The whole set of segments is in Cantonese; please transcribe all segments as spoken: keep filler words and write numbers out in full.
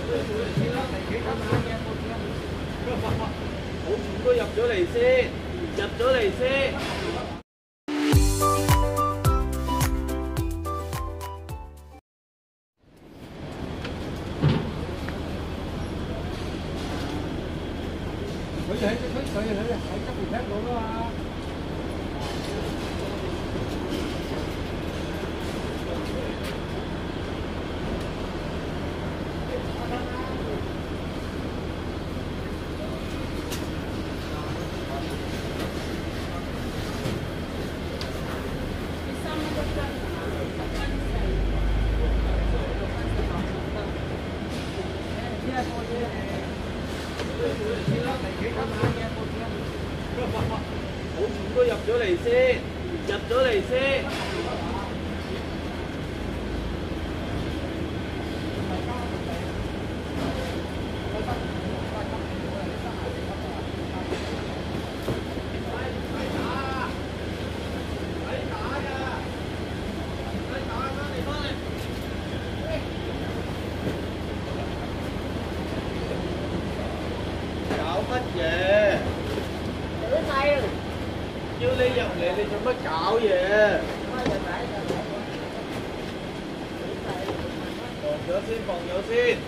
好全都入咗嚟先，入咗嚟先。佢喺佢佢喺喺側邊聽到啦嘛。好全都入咗嚟先，入咗嚟先。搞乜嘢？叫你入嚟，你做乜搞嘢？放咗先，放咗先。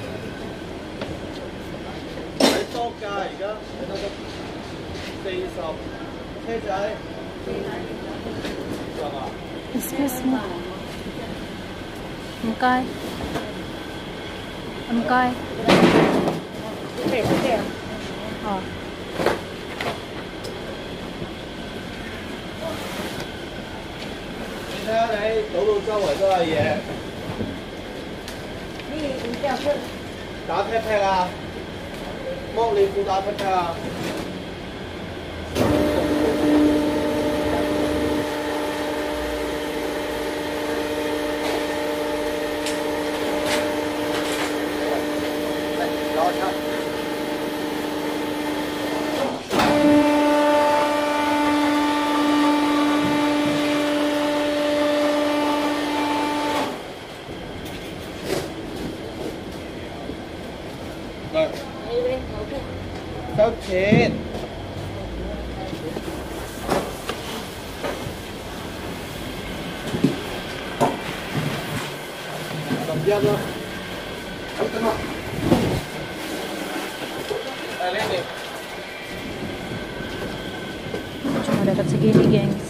睇多價而家，睇多四十。車仔，係嘛 ？Excuse me，唔該，唔該。 對對。 哦。 你睇下你倒到周圍都係嘢。 你你這樣是打 pat pat 啊？剝你褲打 pat pat 啊？攞出。收錢。十一啦。好，等我。誒，呢邊。 Cuma dapat segini, gengs.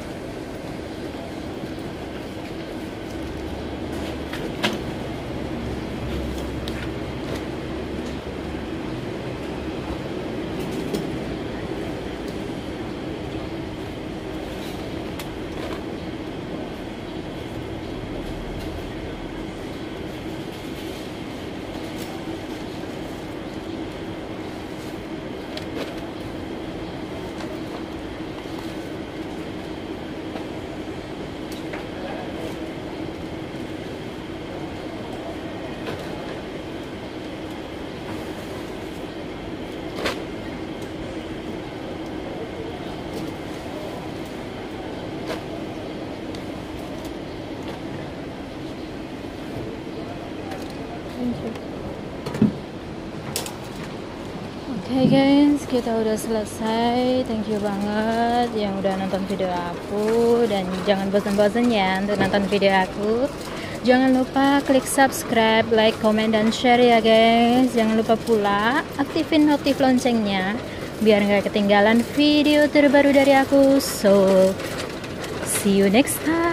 Oke okay guys, kita udah selesai. Thank you banget yang udah nonton video aku. Dan jangan bosan-bosan ya untuk nonton video aku. Jangan lupa klik subscribe, like, comment, dan share ya guys. Jangan lupa pula aktifin notif loncengnya biar nggak ketinggalan video terbaru dari aku. So, see you next time.